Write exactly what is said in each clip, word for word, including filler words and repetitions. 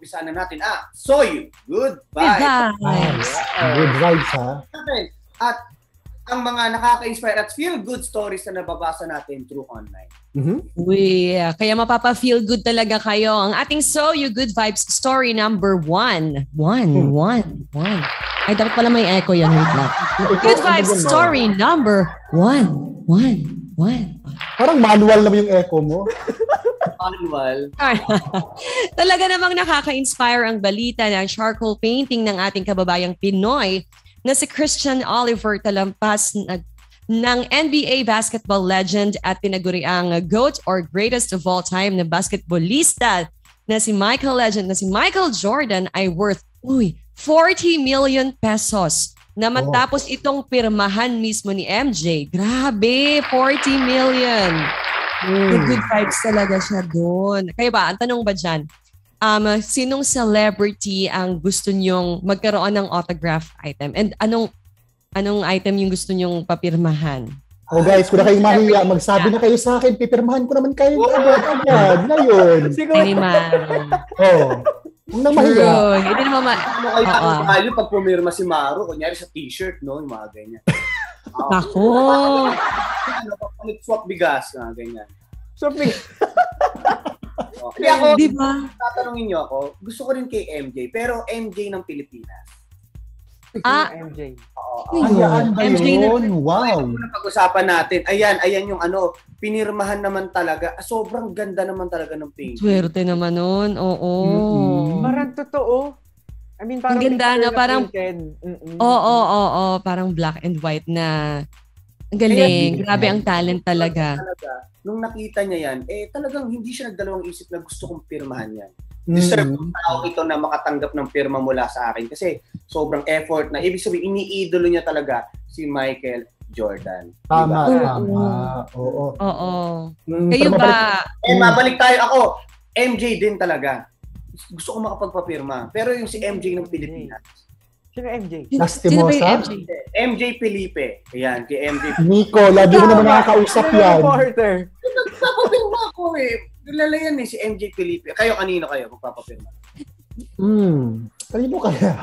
umpisahan na natin. Ah, Soy, good vibes. Good vibes, ha? At ang mga nakaka-inspire at feel-good stories na nababasa natin through online. Mm-hmm. Uy, kaya mapapa-feel good talaga kayo. Ang ating So You Good Vibes story number one. One, hmm. one, one. Ay, dapat pala may echo yan. Wait lang. Good Vibes story number one, one, one. Parang manual naman yung echo mo. Manual. Talaga namang nakaka-inspire ang balita ng charcoal painting ng ating kababayang Pinoy na si Christian Oliver Talampas ng N B A basketball legend at tinaguriang GOAT or greatest of all time na basketballista na si Michael Legend na si Michael Jordan ay worth uy, forty million pesos na matapos itong pirmahan mismo ni M J. Grabe, forty million. Mm. Good vibes talaga siya doon. Kaya ba, ang tanong ba dyan, Um, sinong celebrity ang gusto nyong magkaroon ng autograph item? And anong anong item yung gusto nyong papirmahan? Oh guys, kung na kayong mahiya, magsabi na kayo sa akin, pipirmahan ko naman kayo agad-agad ngayon. Ay, man. Oh. Kung na mahiya. Hindi naman ma... Ano kayo uh-uh. tayo pag pumirma si Maru, kunyari sa t-shirt, no? Yung mga ganyan. Ako! Ano, swap bigas, na ganyan. Swap bigas. Okay. Kaya ako, diba? tatanungin niyo ako, gusto ko rin kay M J, pero M J ng Pilipinas. Ah, M J. Oo. Ayan ba yun? Wow. Ito na pag-usapan natin. Ayan, ayan yung ano, pinirmahan naman talaga. Sobrang ganda naman talaga ng painting. Swerte naman nun. Oo. Mm-hmm. Parang totoo. I mean, parang ang ganda na, parang, oo, oo, oo, parang black and white na, ang galing. Kaya, grabe ang talent talaga. talaga. Nung nakita niya yan, eh talagang hindi siya nagdalawang isip na gusto kong pirmahan yan. Deserve mm-hmm. tao ito na makatanggap ng pirma mula sa akin kasi sobrang effort na. Ibig sabihin, iniidolo niya talaga si Michael Jordan. Tama, diba? tama. Oo. Oo. Mm, kayo ba? Eh, mabalik tayo. Ako, M J din talaga. Gusto ko makapagpapirma. Pero yung si M J ng Pilipinas. Sino M J? Lastimosa? M J Felipe. Ayan, kay M J Felipe. Nico, lagi mo naman nakakausap yan. Reporter. Nagpapapirma ako eh. Kilala yan eh, si M J Felipe. Kayo, kanino kayo magpapapirma? Hmm. Kanino kaya?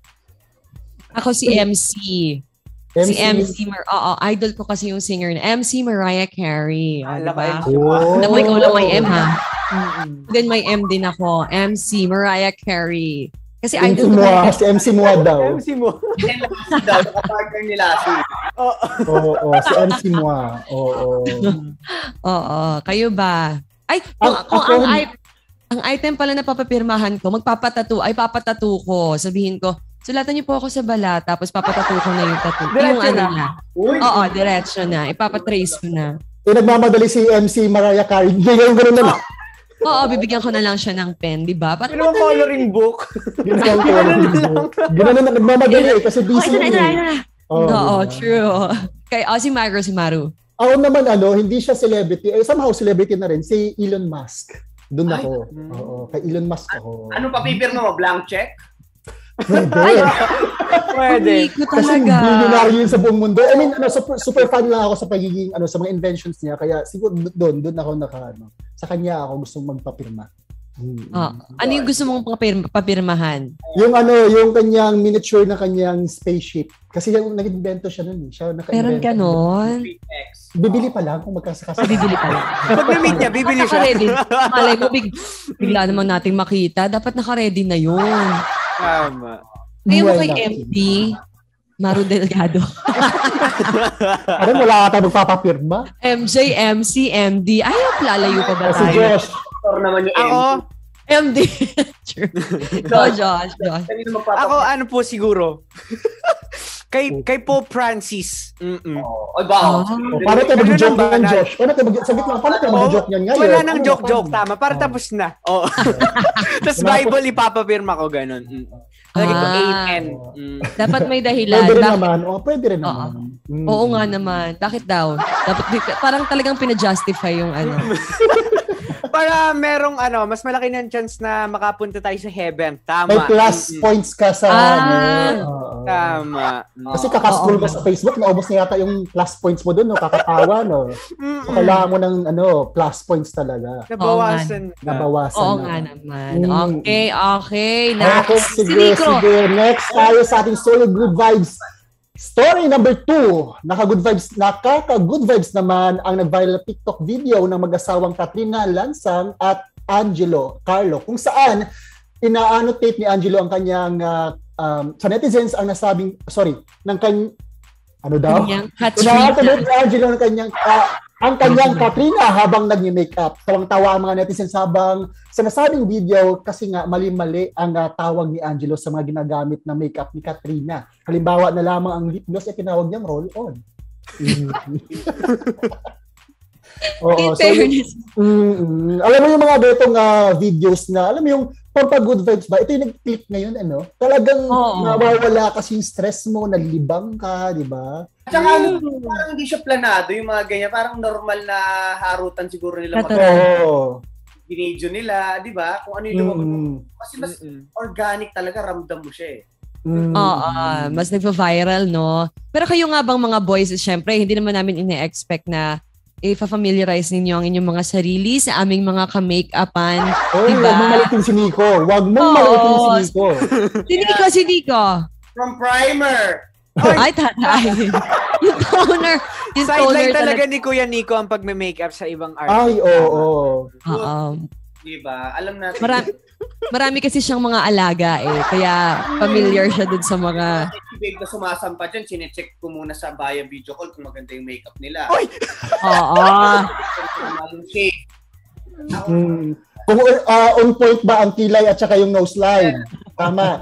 Ako si M C. M C? Si M C. Mar- Oo, idol ko kasi yung singer na M C Mariah Carey. O, diba? Oh. Naman ikaw lang may M, ha? Mm-hmm. Then may M din ako. M C Mariah Carey. Kasi M C idol ko. Moa, si M C Moa daw. M C Moa. daw, partner nila si. Oo, oh, oh, si M C Moa. Oo. Oo, kayo ba? Ay, kung, Ang- kung ako- ang, i- ang item pala na papapirmahan ko, magpapatattoo, ay papatattoo ko. Sabihin ko, sulatan niyo po ako sa balat, tapos papatattoo ko na yung tattoo. Diretso Yung ano na. na. Uy, Oo, diretso na. Ipapatrace ko na. Eh, nagmamadali si M C Mariah Carey. Ngayon gano'n na lang. Oo, bibigyan ko na lang siya ng pen, di ba? Para Ano bang coloring book? Gano'n ko lang. Gano'n na nagmamadali eh, kasi Oh, busy ito na, ito na, yun ito eh. na. Oo, Oo, diba? true. Kay, oh, si Maru, si Maru. Ako naman, ano, hindi siya celebrity. Eh, somehow celebrity na rin. Si Elon Musk. Doon ako. Oo, kay Elon Musk ako. ano papipirma mo? Blank check? Pwede. Pwede. Hindi ko Kasi talaga. billionaire yun sa buong mundo. I mean, ano, super, super fan lang ako sa pagiging, ano, sa mga inventions niya. Kaya siguro doon, doon ako naka, ano, sa kanya ako gustong magpapirma. Hmm. Oh, ano yung gusto mong papir- papirmahan? Yung ano, yung kanyang miniature na kanyang spaceship. Kasi yung nag-invento siya nun. Siya naka-invento. Meron ka nun? Bibili pa lang kung magkasakasa. Bibili pa lang. Pag na-meet niya, bibili siya. Naka-ready. Malay mo, big, bigla naman nating makita. Dapat naka-ready na yun. Tama. Ngayon mo Well, kay lucky. M D, Maru Delgado. Ano, wala ka tayo magpapapirma? M J, M C, M D. Ayaw, lalayo pa ba Si tayo? Josh. Or naman yung Ako, M D. True. Go, Josh. Josh. Kanino magpapapirma? ako ano po siguro. kay kay Pope Francis. Mm-mm. Oh, ay ba? Oh. O, paano tayo Ano mag-joke lang ba, yan, Nay? Josh? Paano tayo mag- Saglit lang, paano tayo Oh, mag-joke yan ngayon? Wala nang Ano, joke-joke, paano? tama. Para Oh. tapos na. Oo. Tapos Bible, ipapapirma ko ganun. Mm. Lagi ko Ah. amen. Mm. Dapat may dahilan. Pwede rin Bakit? naman. O, pwede rin Oo. naman. Mm. Oo nga naman. Bakit daw? Dapat parang talagang pinajustify yung ano. para merong ano, mas malaki ng chance na makapunta tayo sa heaven. Tama. May plus Mm-mm. points ka sa... Ah. ano, oo. Tama. Kasi kakascroll mo sa Facebook, naubos na yata yung plus points mo doon, no? Kakatawa, no? Mm-mm. So, kailangan mo ng ano, plus points talaga. Nabawasan. na. Nabawasan Oo na. nga naman. Mm. Okay, okay. Okay, Next, si sige, Nico. sige. Next tayo sa ating solo good vibes. Story number two. Naka-good vibes, nakaka-good vibes naman ang nag-viral na TikTok video ng mag-asawang Katrina Lansang at Angelo Carlo, kung saan ina-annotate ni Angelo ang kanyang uh, um, sa netizens ang nasabing, sorry, ng kanyang, ano daw? Kanyang Ina-annotate Katrina. ni Angelo ng kanyang, uh, ang kanyang Katrina habang nag-makeup. Tawang-tawa ang mga netizens habang sa nasabing video kasi nga mali-mali ang uh, tawag ni Angelo sa mga ginagamit na makeup ni Katrina. Halimbawa na lamang ang lip gloss ay tinawag niyang roll-on. Oo, In so yung, fairness. mm, mm, alam mo yung mga betong uh, videos na, alam mo yung pampa-good vibes ba? Ito yung nag-click ngayon, ano? Talagang Oo. nawawala kasi yung stress mo, nalilibang ka, di ba? Tsaka ano, parang hindi siya planado yung mga ganyan. Parang normal na harutan siguro nila mag Natural. Oo. binidyo nila, di ba? Kung ano yung lumabas. Mm, Kasi mas Mm-mm. organic talaga, ramdam mo siya eh. mm, Oo, mas nagpa-viral, no? Pero kayo nga bang mga boys, syempre, hindi naman namin ine-expect na i-familiarize ninyo ang inyong mga sarili sa aming mga ka-make-upan. Oy, Diba? wag mong malitin si Nico. Wag mong Oo. malitin si Nico. Si Nico, si Nico. From primer! Ay, tatay. Yung toner. Yung Sideline toner talaga ni Kuya Nico ang pagme-makeup sa ibang artist. Ay, oo. oo. Oo. Di ba? Alam natin. Marami, marami kasi siyang mga alaga eh. Kaya familiar siya dun sa mga... Si babe na sumasampa dyan, sinecheck ko muna sa Baya video call kung maganda yung makeup nila. Oy! Oo. Yung shade. Mm. Kung uh, on point ba ang kilay at saka yung nose line? Tama.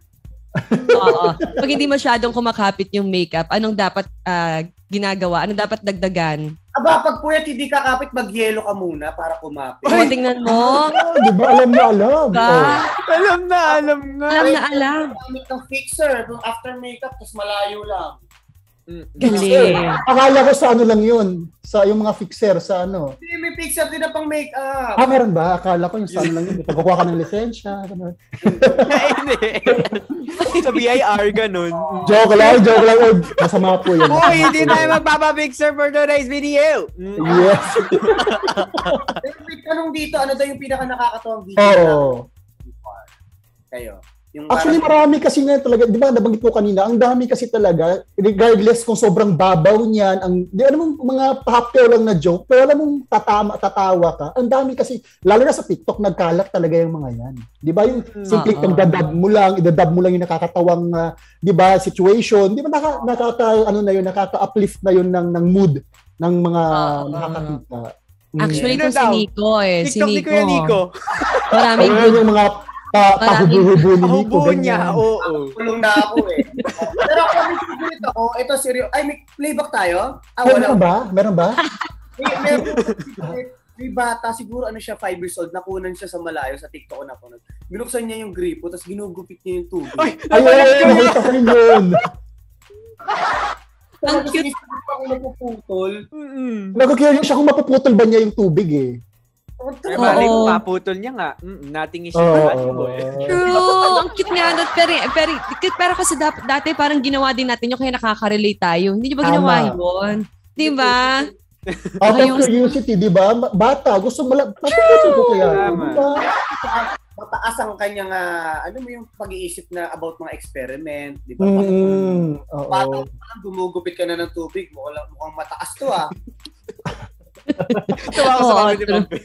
Oo. Pag hindi masyadong kumakapit yung makeup, anong dapat ah, ginagawa? Anong dapat dagdagan? Aba, pag puyat hindi kakapit, mag-yellow ka muna para kumapit. O, tingnan mo. Ah, di ba alam na alam? Ba? Oh. Alam na, alam nga. Alam na alam. Gamit ng fixer, yung after makeup, tapos malayo lang. Mm. Galing. Akala ko sa ano lang yun. Sa yung mga fixer, sa ano. Hindi, may fixer din na pang makeup. Ah, meron ba? Akala ko yung sa ano lang yun. Pagkukuha ka ng lisensya. Ganun. Hindi. Sa B I R, ganun. Joke lang, joke lang. Oh, masama po yun. Uy, hindi tayo magpapapicture for today's video. Mm. Yes. Pero may tanong dito, ano daw yung pinaka nakakatawang video Oo. na kayo? Yung Actually, parang- marami kasi nga talaga, di ba, nabanggit ko kanina, ang dami kasi talaga, regardless kung sobrang babaw niyan, ang, di alam mong mga hapyaw lang na joke, pero alam mong tatama, tatawa ka, ang dami kasi, lalo na sa TikTok, nagkalat talaga yung mga yan. Di ba, yung simple Oo. kang dadab mo lang, idadab mo lang yung nakakatawang, uh, di ba, situation, di ba, naka, nakaka, ano na yun, nakaka-uplift na yun ng, ng mood ng mga Oo. nakakita. Mm. Actually, Sino kung si daw? Nico eh. Si TikTok ni Nico. Kuya Nico. Maraming Ayun good. yung mga pa, Maraming- pahubo-hubo ni Nico. Hubo niya, ganyan. oo. Tulong na ako eh. Pero ako, may favorite ako. Ito, seryo. Ay, may playback tayo? Ah, Ay, wala. meron ba? Meron ba? May, may, may bata, siguro ano siya, five years old, nakunan siya sa malayo, sa TikTok ko nakunan. Binuksan niya yung gripo, tapos ginugupit niya yung tubig. Ay, Ayun, nakita ko yun. Ang Tapos cute. sinisip ako napuputol. Mm-mm. Nagkakiyari siya kung mapuputol ba niya yung tubig eh. Ay, malay Oo. mo, paputol niya nga. Mm, nothing is Oo. impossible. True. Ang cute nga. nun. Pero, pero, pero kasi dap- dati parang ginawa din natin yung kaya nakaka-relate tayo. Hindi niyo ba ginawa Tama. yun? Di ba? Out Ayun. of curiosity, di ba? Ma- Bata, gusto mo lang. Papuputol ko kaya. Tama. Di ba? Mataas ang kanyang, ah, ano mo yung pag-iisip na about mga experiment, di ba? Mm, Bata oo. pa lang, gumugupit ka na ng tubig, mukhang, mukhang mataas to ah. Tuwa ko sa Oo, mga ni true. Pompey.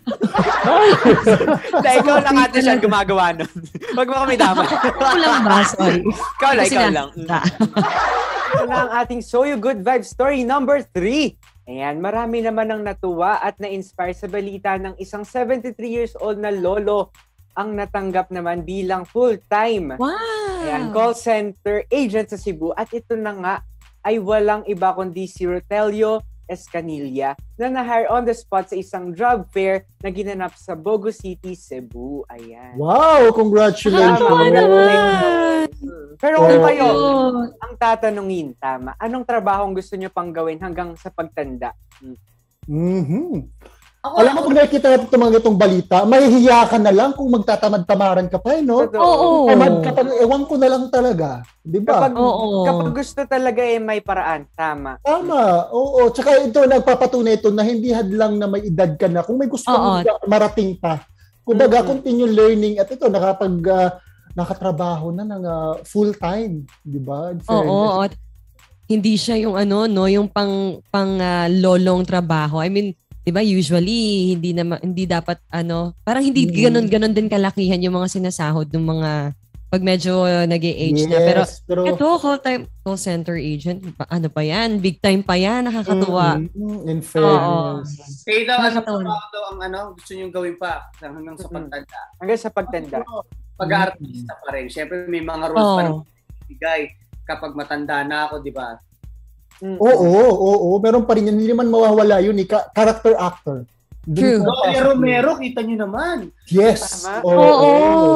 Dahil ikaw lang ate siya gumagawa nun. Huwag mo kami dapat. Ako lang ba? Sorry. Ikaw lang, Kasi ikaw na- lang. Mm. Ito na ang ating So You Good Vibes story number three. Ayan, marami naman ang natuwa at na-inspire sa balita ng isang seventy-three years old na lolo ang natanggap naman bilang full-time Wow. ayan, call center agent sa Cebu. At ito na nga ay walang iba kundi si Rotelio Escanilla na na-hire on the spot sa isang job fair na ginanap sa Bogo City, Cebu. Ayan. Wow, congratulations. Nakakatawa naman. Pero kung Oo. kayo, Cute. ang tatanungin, tama, anong trabaho ang gusto nyo pang gawin hanggang sa pagtanda? Mhm. Ako, Alam mo, pag nakikita natin itong mga itong balita, mahihiya ka na lang kung magtatamad-tamaran ka pa, eh, no? Totoo. Oo. Tamad ka pa, ewan ko na lang talaga. Di ba? Kapag, Oo. kapag gusto talaga eh may paraan. Tama. Tama. Oo. Tsaka ito, nagpapatunay ito na hindi hadlang na may edad ka na. Kung may gusto Oo. kang marating pa. Kumbaga, Mhm. continue learning. At ito, nakapag, ah, nakatrabaho na ng ah, full-time. Di ba? In fairness. Oo. At hindi siya yung ano, no, yung pang pang ah, lolong trabaho. I mean, 'di ba usually hindi na hindi dapat ano, parang hindi Mm. ganun-ganun din kalakihan yung mga sinasahod ng mga pag medyo nag-age na. Pero Yes, pero ito, call, time, call center agent, pa- ano pa yan? Big time pa yan, nakakatuwa. Mm, in fairness. kayo daw, ano Nakakatawa. trabaho daw ang ano, gusto nyo gawin pa hanggang sa Mhm. pagtanda. Hanggang sa pagtanda. Pag-artista pa rin. Siyempre, may mga rules pa Oo. rin bigay kapag matanda na ako, di ba? Mm. Oo, oo, oo. Meron pa rin yan. Hindi naman mawawala yun. Eh. Ka- character actor. Dun True. pa Gloria pasok Romero, kita nyo naman. yun. Yes. Tama. Oo.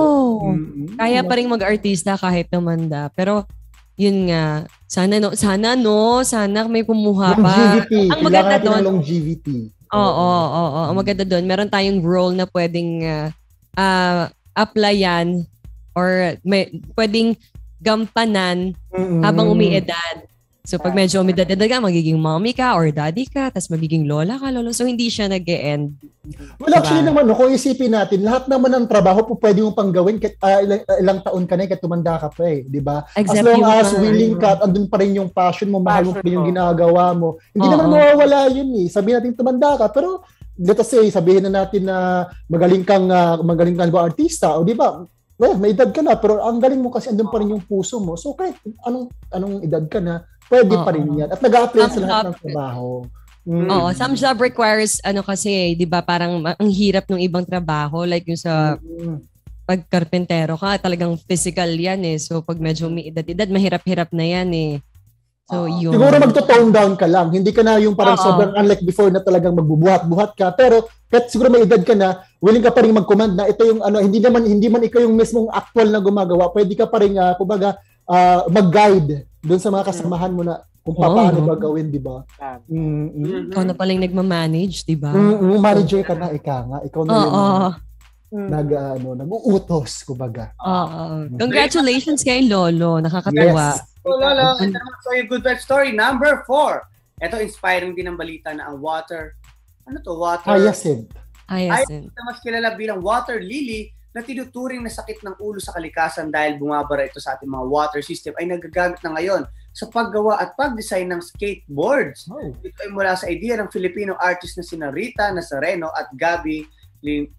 Mm-mm. Kaya pa rin mag-artista kahit tumanda. Pero, yun nga, sana no, sana no, sana may kumuha pa. Longevity. Ang maganda Kailangan natin doon, ng longevity. Oo, oo, oo. Ang maganda doon, meron tayong role na pwedeng ah, ah, applyan or may, pwedeng gampanan Mm-mm. habang umiedad. So pag medyo umidad-edad ka, magiging mommy ka or daddy ka, tapos magiging lola ka, lolo. So hindi siya nag-e-end. Well, actually Diba? naman, no, kung isipin natin, lahat naman ng trabaho po pwede mong pang gawin kahit ah, ilang, ah, ilang taon ka na, kahit tumanda ka pa eh, di ba? As Except long yung, as ah, willing ka at andun pa rin yung passion mo, mahal mo Passion pa yung mo. ginagawa mo. Hindi Oo. naman mawawala yun eh. Sabihin natin tumanda ka, pero let us say, sabihin na natin na magaling kang ah, magaling kang artista, o di ba? Well, may edad ka na, pero ang galing mo kasi andun pa rin yung puso mo. So kahit anong anong edad ka na, pwede pa rin Oo. yan. At nag-a-apply sa Some lahat job- ng trabaho. Mm. Oo, some job requires ano kasi, 'di ba, parang ma- ang hirap ng ibang trabaho like yung sa Mm. pagkarpentero ka, talagang physical 'yan eh. So pag medyo may edad-edad, mahirap-hirap na 'yan eh. So Oo. yun. Siguro magto-tone down ka lang. Hindi ka na yung parang Oo. sobrang unlike before na talagang magbubuhat-buhat ka. Pero kahit siguro may edad ka na, willing ka pa rin mag-command na ito yung ano, hindi naman hindi man ikaw yung mismong actual na gumagawa. Pwede ka pa rin uh, kumbaga ah, mag-guide doon sa mga kasamahan mo na kung Oo. paano ba gawin, di ba? Tama. Mm-mm. Ikaw na palang nagmamanage, 'di ba? Mm-mm. Manager ka na, ika nga. Ikaw na yung Oo. Mm. nag, ano, nag-uutos, kumbaga. Oo. Congratulations kay Lolo, nakakatuwa. Yes. So, Lolo, ito naman so yung good vibe story number four. Ito, inspiring din ang balita na ang water, ano to, water, Hyacinth. Hyacinth. na mas kilala bilang water lily na tinuturing na sakit ng ulo sa kalikasan dahil bumabara ito sa ating mga water system ay nagagamit na ngayon sa paggawa at pag-design ng skateboards. Oh. Ito ay mula sa idea ng Filipino artist na sina Rita Nazareno at Gabi Ling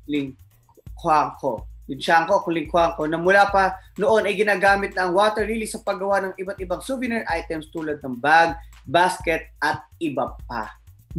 Lingquanco. Lingquanco, Lingquanco, na mula pa noon ay ginagamit na ang water lily sa paggawa ng iba't ibang souvenir items tulad ng bag, basket at iba pa.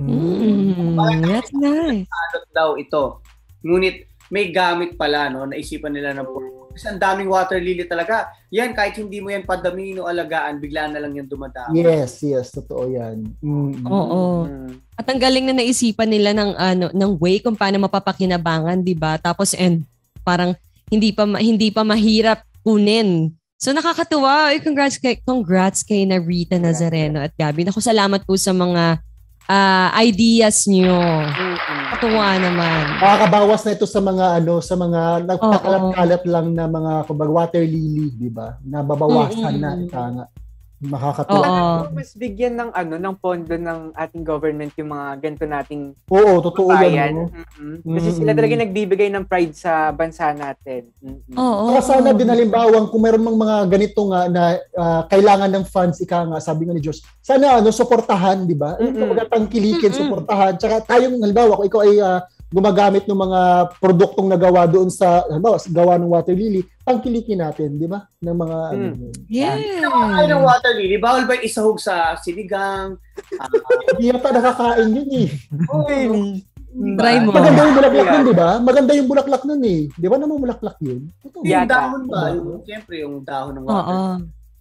Mm, that's nice. Alot daw ito. Ngunit may gamit pala, no, naisipan nila ng purpose. Kasi ang daming water lily talaga. Yan, kahit hindi mo yan padamihin o alagaan, bigla na lang yan dumadami. Yes, yes, totoo yan. Mm. Oo. Mm. At ang galing na naisipan nila ng ano ng way kung paano mapapakinabangan, 'di ba? Tapos and parang hindi pa ma- hindi pa mahirap kunin. So nakakatuwa. Ay, congrats kay congrats kay na Rita Nazareno at Gabi. Naku, salamat po sa mga ah, ideas niyo. Mm-mm. Katuwa naman. Makakabawas na ito sa mga ano, sa mga nagkakalat-kalat lang na mga kumbaga water lily, di ba? Nababawasan na Mm-mm. ika nga. Makakatuwa. Oo. Kung mas bigyan ng ano ng pondo ng ating government yung mga ganito nating Oo, totoo yan. bayan. No? Mm-mm. Kasi Mm. sila talaga nagbibigay ng pride sa bansa natin. Mm-mm. Oo. Saka sana din halimbawa kung meron mang mga ganito nga na ah, kailangan ng funds, ika nga, sabi nga ni Diyos, sana ano, suportahan, di ba? Yung Mm-mm. kumbaga tangkilikin, Mm-mm. suportahan. Tsaka tayong, halimbawa, kung ikaw ay ah, gumagamit ng mga produktong nagawa doon sa, halimbawa, sa gawa ng water lily, tangkilikin natin, di ba? Ng mga, ano, Mm. yun. Yeah. Ay, ng water lily, bawal ba isahog sa sinigang? Ah, Hindi yata nakakain yun eh. Really? Try mo. Maganda yung bulaklak Yeah. nun, di ba? Maganda yung bulaklak nun eh. Di ba naman bulaklak yun? Ito. yung Yata. dahon ba? Yung, siyempre, yung dahon ng water. Oo.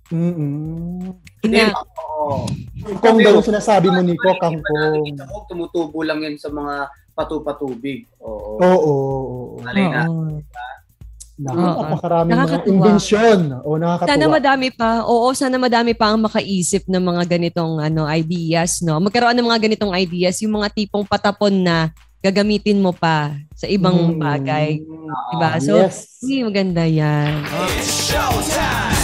Mm-mm. Hindi, Ina- oo. Kung daw yung sinasabi mo, Nico, kangkong. Isahog, tumutubo lang yan sa mga patu-patubig. Oo. Oo, oo, oo. Alay na. Oo. Naku, Oo. napakaraming mga Nakakatuwa. invention. O, nakakatuwa. Sana madami pa. Oo, sana madami pa ang makaisip ng mga ganitong ano ideas, no. Magkaroon ng mga ganitong ideas, yung mga tipong patapon na gagamitin mo pa sa ibang bagay. Diba? So, yes. maganda yan. It's showtime!